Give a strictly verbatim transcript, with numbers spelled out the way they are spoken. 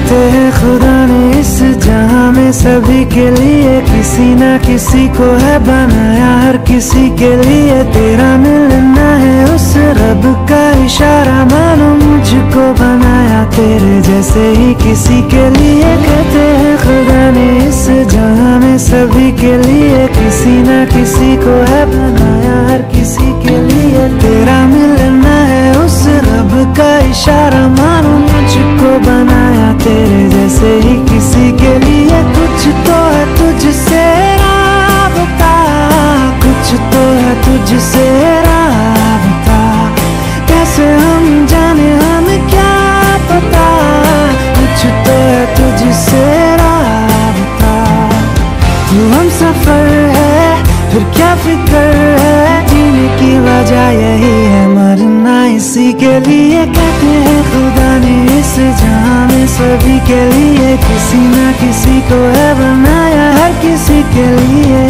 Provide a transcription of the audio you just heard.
कहते हैं खुदा ने इस जहां में सभी के लिए किसी ना किसी को है बनाया, हर किसी के लिए तेरा मिलना है उस रब का इशारा, मानो मुझको बनाया तेरे जैसे ही किसी के लिए। कहते हैं खुदा ने इस जहां में सभी के लिए किसी ना किसी को है बनाया, हर किसी के लिए तेरा मिलना है उस रब का इशारा, मानो मुझको बनाया तेरे जैसे ही किसी के लिए। कुछ तो है तुझसे राबता, कुछ तो है तुझसे राबता, कैसे हम जाने हमें क्या पता, कुछ तो है तुझसे राबता। तू हम सफर है फिर क्या फिक्र है, जीने की वजह यही है मरना इसी के लिए। कहते हैं खुदा ने इस जहां में सभी के लिए किसी ना किसी को है बनाया, हर किसी के लिए।